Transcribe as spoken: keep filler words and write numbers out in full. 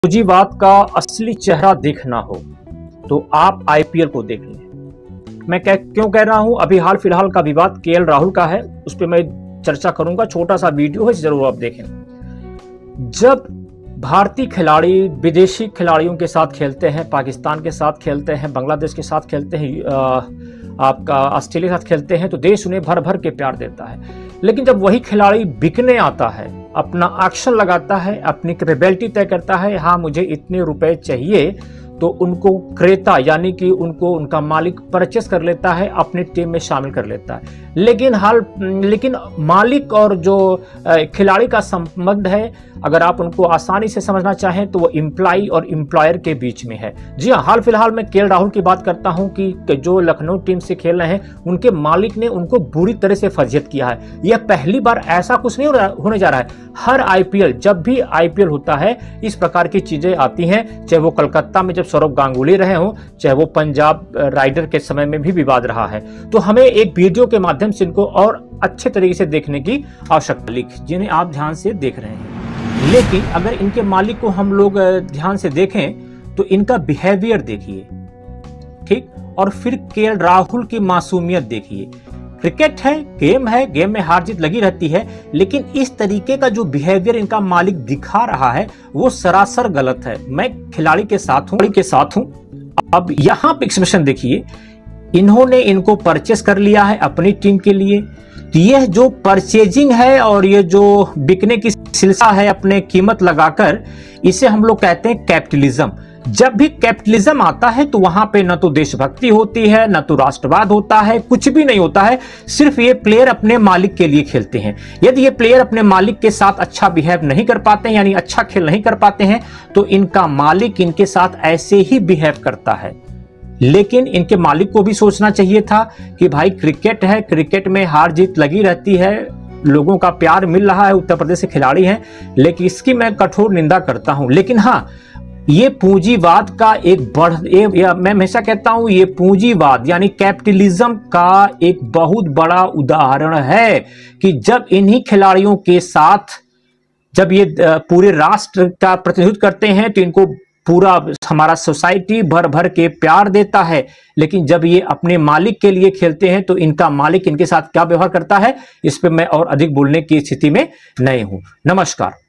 पूंजीवाद का असली चेहरा देखना हो तो आप आईपीएल को देख लें। मैं क्या क्यों कह रहा हूं, अभी हाल फिलहाल का विवाद केएल राहुल का है, उस पर मैं चर्चा करूंगा। छोटा सा वीडियो है, जरूर आप देखें। जब भारतीय खिलाड़ी विदेशी खिलाड़ियों के साथ खेलते हैं, पाकिस्तान के साथ खेलते हैं, बांग्लादेश के साथ खेलते हैं, आपका ऑस्ट्रेलिया के साथ खेलते हैं, तो देश उन्हें भर भर के प्यार देता है। लेकिन जब वही खिलाड़ी बिकने आता है, अपना एक्शन लगाता है, अपनी कैपेबिलिटी तय करता है, हाँ मुझे इतने रुपए चाहिए, तो उनको क्रेता यानी कि उनको उनका मालिक परचेस कर लेता है, अपनी टीम में शामिल कर लेता है। लेकिन हाल लेकिन मालिक और जो खिलाड़ी का संबंध है, अगर आप उनको आसानी से समझना चाहें तो वो एम्प्लॉय और एम्प्लॉयर के बीच में है। जी हाँ, हाल फिलहाल मैं केएल राहुल की बात करता हूं कि जो लखनऊ टीम से खेल रहे हैं, उनके मालिक ने उनको बुरी तरह से फर्जियत किया है। यह पहली बार ऐसा कुछ नहीं होने जा रहा है। हर आईपीएल, जब भी आईपीएल होता है, इस प्रकार की चीजें आती हैं। चाहे वो कलकत्ता में जब सौरव गांगुली रहे हों, चाहे वो पंजाब राइडर के समय में भी विवाद रहा है। तो हमें एक वीडियो के माध्यम से इनको और अच्छे तरीके से देखने की आवश्यकता लिख जिन्हें आप ध्यान से देख रहे हैं। लेकिन अगर इनके मालिक को हम लोग ध्यान से देखें तो इनका बिहेवियर देखिए, ठीक, और फिर केएल राहुल की मासूमियत देखिए। क्रिकेट है, गेम है, गेम में हार जीत लगी रहती है, लेकिन इस तरीके का जो बिहेवियर इनका मालिक दिखा रहा है वो सरासर गलत है। मैं खिलाड़ी के साथ हूं के साथ हूं अब यहाँ पे एक्सप्रेशन देखिए, इन्होंने इनको परचेस कर लिया है अपनी टीम के लिए। तो यह जो परचेजिंग है और ये जो बिकने की सिलसिला है अपने कीमत लगाकर, इसे हम लोग कहते हैं कैपिटलिज्म। जब भी कैपिटलिज्म आता है तो वहां पे न तो देशभक्ति होती है, न तो राष्ट्रवाद होता है, कुछ भी नहीं होता है। सिर्फ ये प्लेयर अपने मालिक के लिए खेलते हैं। यदि ये प्लेयर अपने मालिक के साथ अच्छा बिहेव नहीं कर पाते हैं, यानी अच्छा खेल नहीं कर पाते हैं, तो इनका मालिक इनके साथ ऐसे ही बिहेव करता है। लेकिन इनके मालिक को भी सोचना चाहिए था कि भाई क्रिकेट है, क्रिकेट में हार जीत लगी रहती है, लोगों का प्यार मिल रहा है, उत्तर प्रदेश से खिलाड़ी हैं, लेकिन इसकी मैं कठोर निंदा करता हूं। लेकिन हाँ, ये पूंजीवाद का एक बढ़ एक, मैं हमेशा कहता हूं, ये पूंजीवाद यानी कैपिटलिज्म का एक बहुत बड़ा उदाहरण है कि जब इन्हीं खिलाड़ियों के साथ जब ये पूरे राष्ट्र का प्रतिनिधित्व करते हैं तो इनको पूरा हमारा सोसाइटी भर भर के प्यार देता है। लेकिन जब ये अपने मालिक के लिए खेलते हैं तो इनका मालिक इनके साथ क्या व्यवहार करता है, इस पे मैं और अधिक बोलने की स्थिति में नहीं हूं। नमस्कार।